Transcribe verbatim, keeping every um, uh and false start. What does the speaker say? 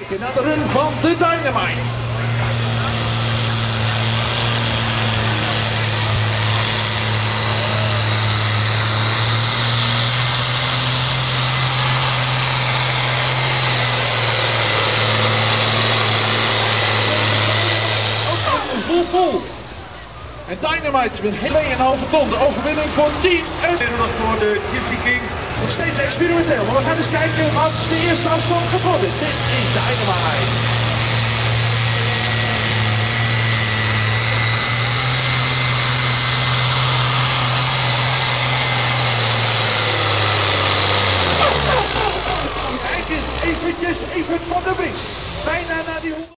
kijken naar de run van de Dynamite. Vol vol. En Dynamite met twee komma vijf ton. De overwinning voor Team en nog voor de Gypsy King. nog steeds experimenteel, maar we gaan eens kijken wat de eerste afstand gaat worden. Dit is Dynamite. Kijk eens eventjes, even van de brink. Bijna naar die